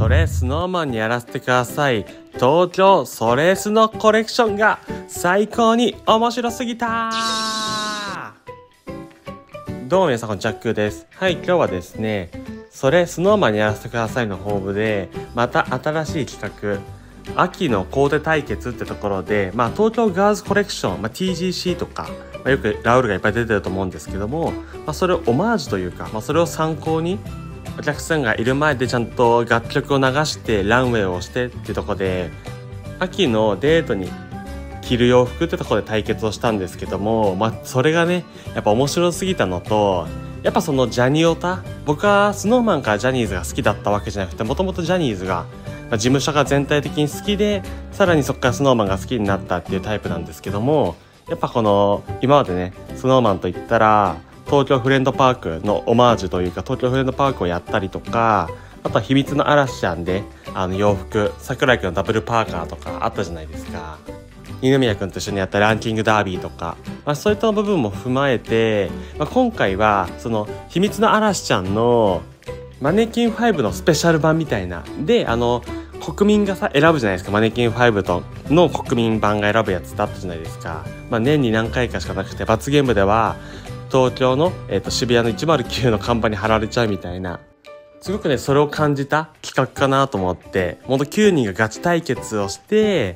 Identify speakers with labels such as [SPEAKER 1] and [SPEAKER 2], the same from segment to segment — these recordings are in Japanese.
[SPEAKER 1] それスノーマンにやらせてください。東京それスノコレクションが最高に面白すぎた。どうも皆さん、こんにちは、ジャックです。はい、今日はですね、それスノーマンにやらせてくださいのホームでまた新しい企画、秋のコーデ対決ってところで、東京ガールズコレクション、TGC とか、よくラウールがいっぱい出てると思うんですけども、それをオマージュというか、それを参考にお客さんがいる前でちゃんと楽曲を流してランウェイをしてっていうところで、秋のデートに着る洋服ってところで対決をしたんですけども、それがねやっぱ面白すぎたのと、やっぱそのジャニオタ、僕はスノーマンからジャニーズが好きだったわけじゃなくて、もともとジャニーズが事務所が全体的に好きで、さらにそこからスノーマンが好きになったっていうタイプなんですけども、やっぱこの今までねスノーマンといったら東京フレンドパークのオマージュというか、東京フレンドパークをやったりとか、あとは秘密の嵐ちゃんで洋服、桜井くんのダブルパーカーとかあったじゃないですか。二宮くんと一緒にやったランキングダービーとか、そういった部分も踏まえて、今回はその秘密の嵐ちゃんのマネキン5のスペシャル版みたいなで、国民が選ぶじゃないですか。マネキン5との国民版が選ぶやつってあったじゃないですか。年に何回かしかなくて、罰ゲームでは東京の、渋谷の109の看板に貼られちゃうみたいな、すごくねそれを感じた企画かなと思って、ほんと9人がガチ対決をして、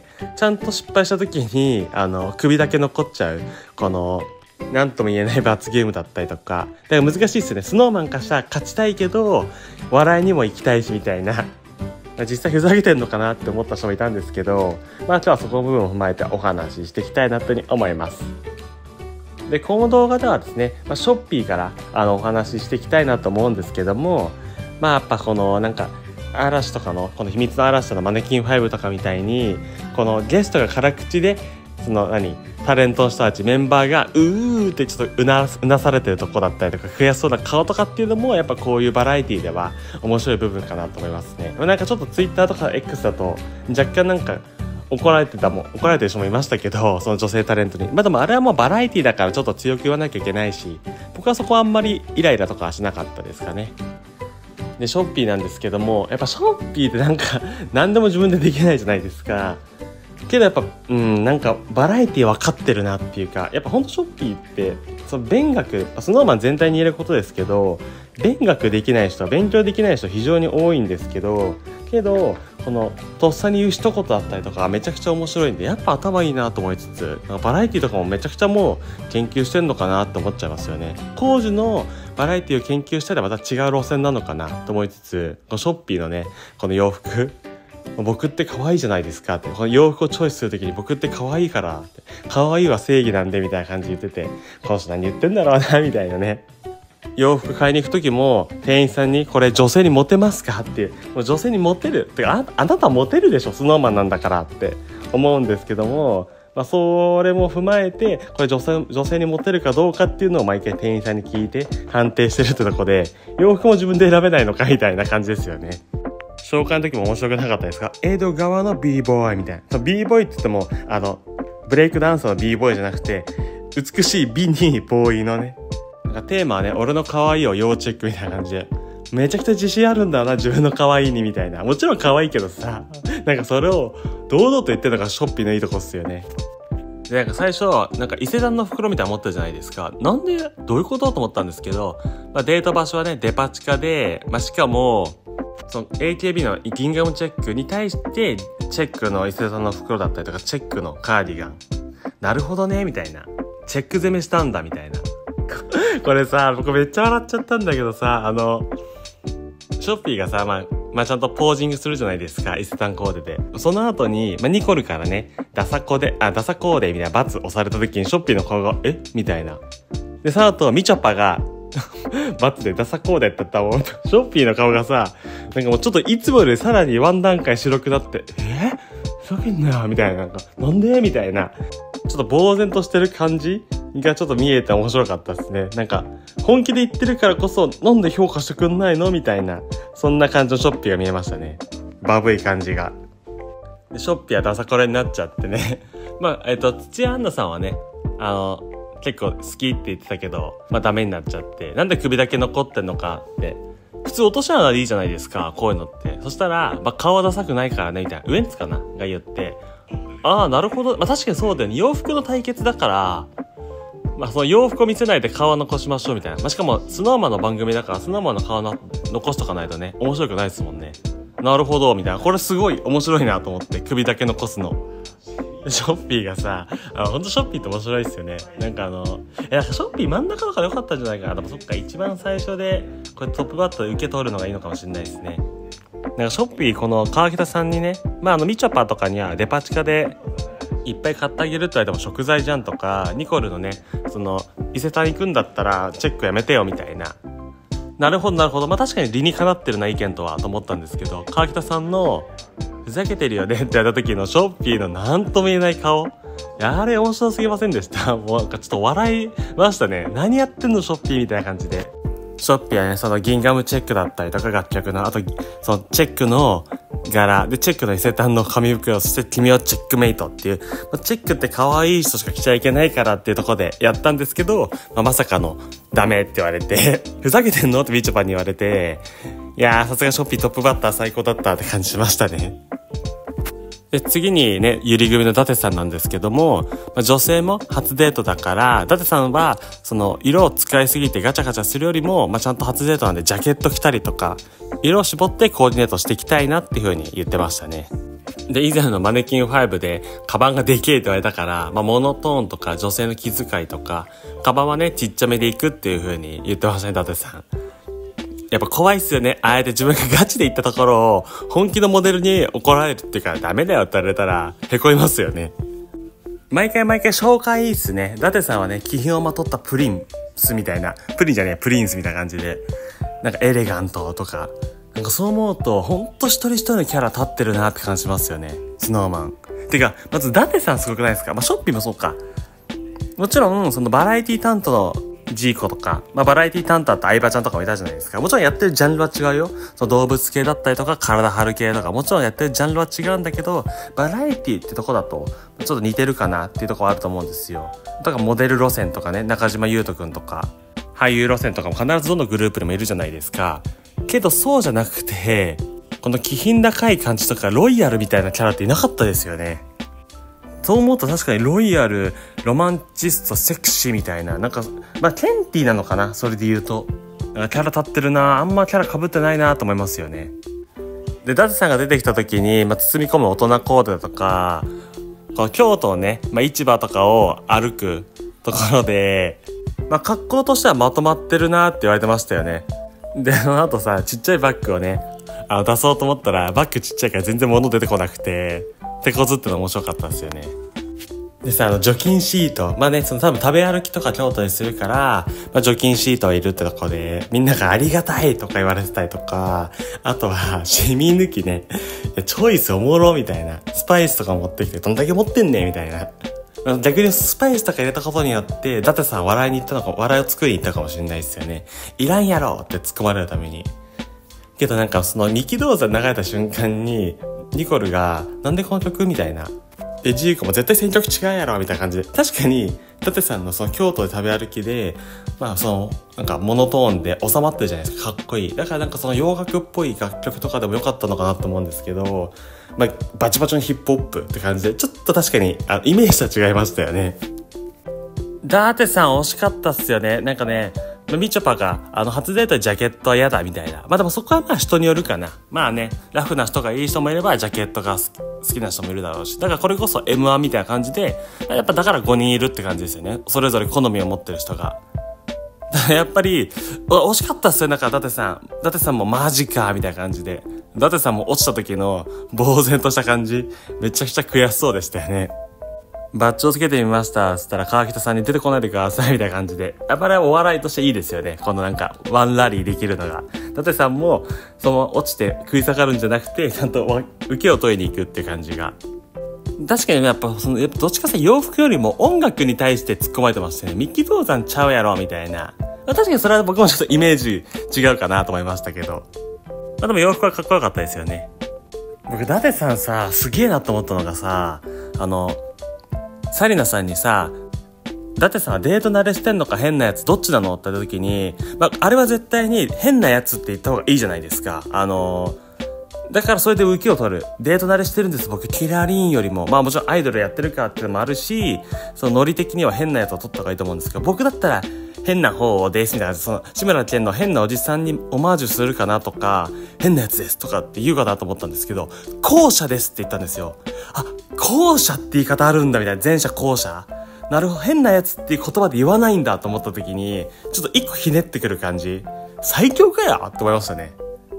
[SPEAKER 1] ちゃんと失敗した時に首だけ残っちゃう、このなんとも言えない罰ゲームだったりとか、だから難しいですよね。スノーマンからしたら勝ちたいけど笑いにも行きたいしみたいな、実際ふざけてんのかなって思った人もいたんですけど、今日はそこの部分を踏まえてお話ししていきたいなというふうに思います。で、この動画ではですね、ショッピーからお話ししていきたいなと思うんですけども、やっぱこの嵐とかのこの秘密の嵐とのマネキン5とかみたいに、このゲストが辛口でそのタレントの人たちメンバーがうーってちょっとうなされてるとこだったりとか、悔しそうな顔とかっていうのもやっぱこういうバラエティでは面白い部分かなと思いますね。ちょっとツイッターとか X だと若干怒られてる人もいましたけど、その女性タレントに。でもあれはもうバラエティだからちょっと強く言わなきゃいけないし、僕はそこはあんまりイライラとかはしなかったですかね。で、ショッピーなんですけども、やっぱショッピーって何でも自分でできないじゃないですか。けどやっぱバラエティ分かってるなっていうか、やっぱほんとショッピーってその勉学、スノーマン全体に言えることですけど、勉学できない人は勉強できない人非常に多いんですけど、このとっさに言う一言だったりとかめちゃくちゃ面白いんで、やっぱ頭いいなと思いつつ、バラエティとかもめちゃくちゃもう研究してんのかなって思っちゃいますよね。当時のバラエティを研究したらまた違う路線なのかなと思いつつ、ショッピーのねこの洋服、僕って可愛いじゃないですかって、この洋服をチョイスするときに僕って可愛いからって、可愛いは正義なんでみたいな感じで言ってて、この人何言ってんだろうなみたいなね。洋服買いに行く時も店員さんにこれ女性にモテますかって、もう女性にモテるってか、あなたモテるでしょスノーマンなんだからって思うんですけども、それも踏まえてこれ女性にモテるかどうかっていうのを毎回店員さんに聞いて判定してるってとこで、洋服も自分で選べないのかみたいな感じですよね。紹介の時も面白くなかったですか？江戸川の b ボーイみたいな。b ボーイって言ってもブレイクダンスの b ボーイじゃなくて、美しい美にボーイのね、テーマはね、俺の可愛いを要チェックみたいな感じで、めちゃくちゃ自信あるんだな自分の可愛いにみたいな。もちろん可愛いけどさ、それを堂々と言ってるのがショッピーのいいとこっすよね。で、最初伊勢丹の袋みたいなの持ってるじゃないですか。なんでどういうことと思ったんですけど、デート場所はねデパ地下で、しかもその AKB のギンガムチェックに対してチェックの伊勢丹の袋だったりとか、チェックのカーディガン、なるほどねみたいな、チェック攻めしたんだみたいなこれさ、僕めっちゃ笑っちゃったんだけどさ、ショッピーがさ、ちゃんとポージングするじゃないですか、伊勢丹コーデで。その後に、ニコルからね、ダサコーデみたいな罰押された時に、ショッピーの顔が、みたいな。で、その後、みちょぱが、罰でダサコーデって言ったもん。ショッピーの顔がさ、もうちょっといつもよりさらにワン段階白くなって、ふざけんなよみたいな、なんでみたいな。ちょっと呆然としてる感じがちょっと見えて面白かったですね。本気で言ってるからこそ、なんで評価してくんないのみたいな、そんな感じのショッピーが見えましたね。バブい感じが。で、ショッピーはダサコレになっちゃってね。土屋アンナさんはね、結構好きって言ってたけど、ダメになっちゃって、なんで首だけ残ってんのかって普通落とし穴でいいじゃないですか、こういうのって。そしたら、顔はダサくないからね、みたいな。ウエンツかなが言って、ああ、なるほど。確かにそうだよね。洋服の対決だから、その洋服を見せないで顔は残しましょうみたいな。しかも、スノーマンの番組だから、スノーマンの顔残しとかないとね、面白くないですもんね。なるほど、みたいな。これすごい面白いなと思って、首だけ残すの。ショッピーがさ、ほんとショッピーって面白いですよね。なんかショッピー真ん中とかでよかったんじゃないかな。でもそっか、一番最初で、これトップバッターで受け取るのがいいのかもしれないですね。なんかショッピー、この川北さんにね、みちょぱとかにはデパ地下でいっぱい買ってあげるって言われても食材じゃんとか、ニコルのね、伊勢丹行くんだったらチェックやめてよみたいな。なるほどなるほど。確かに理にかなってるな意見とはと思ったんですけど、川北さんのふざけてるよねって言われた時のショッピーのなんとも言えない顔。あれ面白すぎませんでした？もうなんかちょっと笑いましたね。何やってんのショッピーみたいな感じで。ショッピーはね、そのギンガムチェックだったりとか楽曲の、あと、そのチェックの柄、で、チェックの伊勢丹の紙袋、そして君をチェックメイトっていう、チェックって可愛い人しか着ちゃいけないからっていうところでやったんですけど、まさかのダメって言われて、ふざけてんのってみちょぱに言われて、いやー、さすがショッピートップバッター最高だったって感じしましたね。で、次にね、ゆり組の伊達さんなんですけども、女性も初デートだから、伊達さんは、色を使いすぎてガチャガチャするよりも、ちゃんと初デートなんでジャケット着たりとか、色を絞ってコーディネートしていきたいなっていう風に言ってましたね。で、以前のマネキン5で、カバンがでけえって言われたから、モノトーンとか女性の気遣いとか、カバンはね、ちっちゃめでいくっていう風に言ってましたね、伊達さん。やっぱ怖いっすよね。あえて自分がガチで言ったところを本気のモデルに怒られるっていうからダメだよって言われたら凹みますよね。毎回紹介いいっすね。伊達さんはね、気品をまとったプリンスみたいな、プリンじゃねえ、プリンスみたいな感じで、なんかエレガントとか、なんかそう思うとほんと一人一人のキャラ立ってるなって感じしますよね。スノーマン。てか、まず伊達さんすごくないですか？ショッピーもそうか。もちろん、バラエティ担当のジーコとか、バラエティ担当だった相葉ちゃんとかもいたじゃないですか。もちろんやってるジャンルは違うよ。動物系だったりとか、体張る系とか、もちろんやってるジャンルは違うんだけど、バラエティってとこだと、ちょっと似てるかなっていうところあると思うんですよ。だからモデル路線とかね、中島裕翔くんとか、俳優路線とかも必ずどのグループでもいるじゃないですか。けどそうじゃなくて、この気品高い感じとか、ロイヤルみたいなキャラっていなかったですよね。そう思うと確かにロイヤル、ロマンチスト、セクシーみたいな、なんか、ケンティなのかな、それで言うと。なんかキャラ立ってるな、あんまキャラ被ってないなと思いますよね。で、ダズさんが出てきた時に、包み込む大人コーデだとか、この京都のね、市場とかを歩くところで、格好としてはまとまってるなって言われてましたよね。で、その後さ、ちっちゃいバッグをね、出そうと思ったら、バッグちっちゃいから全然物出てこなくて、手こずっての面白かったですよね。でさ、除菌シート。多分食べ歩きとか京都にするから、除菌シートはいるってとこで、みんながありがたいとか言われてたりとか、あとは、シミ抜きね。チョイスおもろみたいな。スパイスとか持ってきて、どんだけ持ってんねんみたいな。逆にスパイスとか入れたことによって、伊達さん笑いを作りに行ったかもしれないですよね。いらんやろって突っ込まれるために。けど三木道山流れた瞬間に、ニコルが、なんでこの曲みたいな。で、ジーコも絶対選曲違うやろみたいな感じで。確かに、伊達さんの京都で食べ歩きで、なんかモノトーンで収まってるじゃないですか。かっこいい。だから洋楽っぽい楽曲とかでもよかったのかなと思うんですけど、バチバチのヒップホップって感じで、ちょっと確かに、イメージとは違いましたよね。伊達さん惜しかったっすよね。なんかね、みちょぱが、初デートでジャケットは嫌だみたいな。でもそこは人によるかな。ラフな人がいい人もいれば、ジャケットが好きな人もいるだろうし。だからこれこそ M1 みたいな感じで、やっぱだから5人いるって感じですよね。それぞれ好みを持ってる人が。やっぱり、惜しかったっすよ、伊達さんもマジか、みたいな感じで。伊達さんも落ちた時の呆然とした感じ、めちゃくちゃ悔しそうでしたよね。バッジをつけてみました。つったら川北さんに出てこないでくださいみたいな感じで。やっぱりお笑いとしていいですよね。このワンラリーできるのが。伊達さんも、落ちて食い下がるんじゃなくて、ちゃんと受けを取りに行くっていう感じが。確かにやっぱどっちかさ洋服よりも音楽に対して突っ込まれてましたね。三木道山ちゃうやろみたいな。確かにそれは僕もちょっとイメージ違うかなと思いましたけど。でも洋服はかっこよかったですよね。僕、伊達さんさ、すげえなと思ったのがさ、紗理奈さんにさ、 だってさ、デート慣れしてんのか変なやつどっちなのって言った時に、あれは絶対に変なやつって言った方がいいじゃないですか。だからそれで受けを取る。デート慣れしてるんです。僕、キラリンよりも。もちろんアイドルやってるからっていうのもあるし、そのノリ的には変なやつを取った方がいいと思うんですけど、僕だったら変な方ですみたいな、その、志村けんの変なおじさんにオマージュするかなとか、変なやつですとかって言うかなと思ったんですけど、後者ですって言ったんですよ。あ、後者って言い方あるんだみたいな。前者後者。なるほど、変なやつっていう言葉で言わないんだと思った時に、ちょっと一個ひねってくる感じ。最強かよって思いましたね。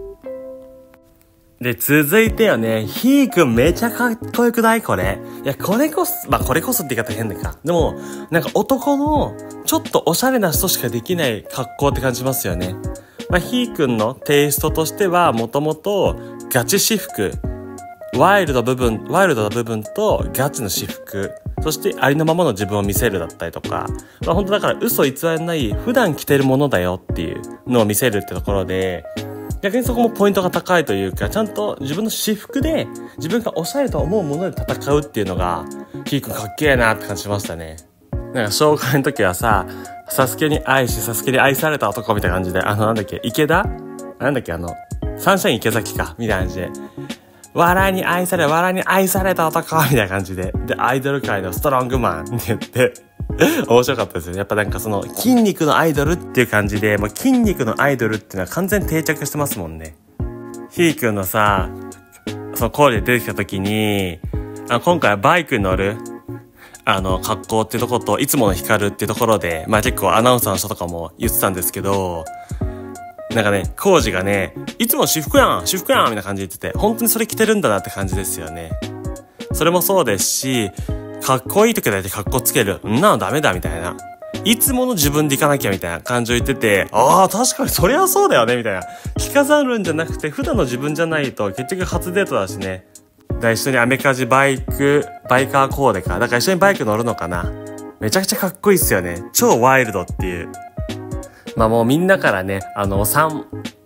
[SPEAKER 1] で、続いてよね、ひーくんめちゃかっこよくないこれ。いや、これこそって言い方変だか。でも、なんか男の、ちょっとおしゃれな人しかできない格好って感じますよね。ひーくんのテイストとしては、もともと、ガチ私服。ワイルドな部分とガチの私服。そしてありのままの自分を見せるだったりとか。本当だから嘘偽りない普段着てるものだよっていうのを見せるってところで、逆にそこもポイントが高いというか、ちゃんと自分の私服で自分がおしゃれと思うもので戦うっていうのが、ひーくんかっけえなって感じしましたね。なんか紹介の時はさ、サスケに愛された男みたいな感じで、なんだっけ、サンシャイン池崎か、みたいな感じで、笑いに愛された男みたいな感じで、で、アイドル界のストロングマンって言って、面白かったですよね。やっぱなんかその筋肉のアイドルっていう感じで、もう筋肉のアイドルっていうのは完全に定着してますもんね。ひーくんのさ、そのコールで出てきた時に、今回はバイクに乗る、格好っていうところと、いつもの光るっていうところで、結構アナウンサーの人とかも言ってたんですけど、なんかね、コージがね、いつも私服やんみたいな感じで言ってて、本当にそれ着てるんだなって感じですよね。それもそうですし、かっこいい時だけかっこつける。んなのダメだみたいな。いつもの自分で行かなきゃみたいな感じを言ってて、確かにそりゃそうだよねみたいな。着飾るんじゃなくて普段の自分じゃないと結局初デートだしね。一緒にアメカジバイカーコーデか。だから一緒にバイク乗るのかな。めちゃくちゃかっこいいっすよね。超ワイルドっていう。もうみんなからね、賛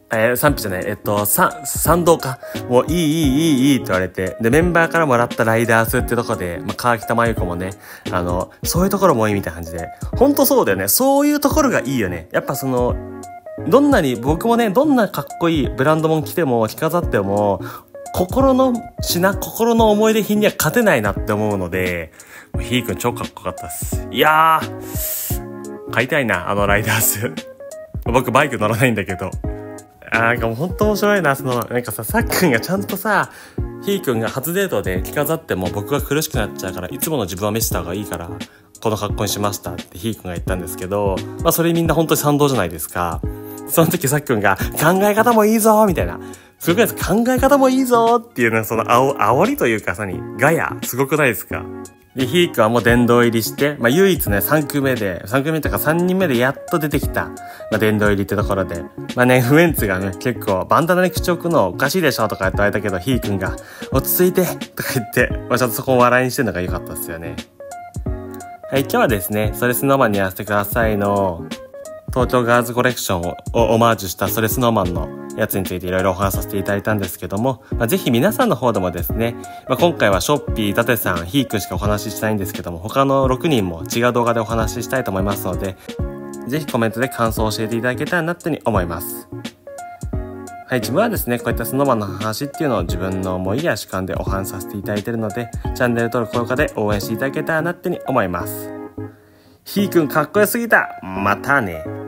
[SPEAKER 1] 同か。もういいって言われて。で、メンバーからもらったライダースってとこで、川北真由子もね、そういうところもいいみたいな感じで。ほんとそうだよね。そういうところがいいよね。やっぱ僕もね、どんなかっこいいブランドもん着ても、着飾っても、心の思い出品には勝てないなって思うので、ひーくん超かっこよかったです。いやー、買いたいな、ライダース。僕バイク乗らないんだけど。なんかもうほんと面白いな、なんかさっくんがちゃんとさ、ひーくんが初デートで着飾っても僕が苦しくなっちゃうから、いつもの自分は見せた方がいいから、この格好にしましたってひーくんが言ったんですけど、それみんなほんとに賛同じゃないですか。その時さっくんが、考え方もいいぞみたいな。すごくないですか？考え方もいいぞっていうの、その煽りというかガヤ、すごくないですか？で、ひーくんはもう殿堂入りして、唯一ね、3組目というか3人目でやっと出てきた、殿堂入りってところで、ウエンツがね、結構、バンダナに口を置くのおかしいでしょとか言われたけど、ひーくんが、落ち着いてとか言って、ちょっとそこを笑いにしてるのが良かったですよね。はい、今日はですね、それスノーマンにやらせてくださいの、東京ガールズコレクションをオマージュしたそれスノーマンのやつについていろいろお話させていただいたんですけども、ぜひ皆さんの方でもですね、今回はショッピー、ダテさん、ヒーくんしかお話ししたいんですけども、他の6人も違う動画でお話ししたいと思いますので、ぜひコメントで感想を教えていただけたらなって思います。はい、自分はですね、こういったスノーマンの話っていうのを自分の思いや主観でお話しさせていただいているので、チャンネル登録、高評価で応援していただけたらなって思います。ヒーくんかっこよすぎた。またね。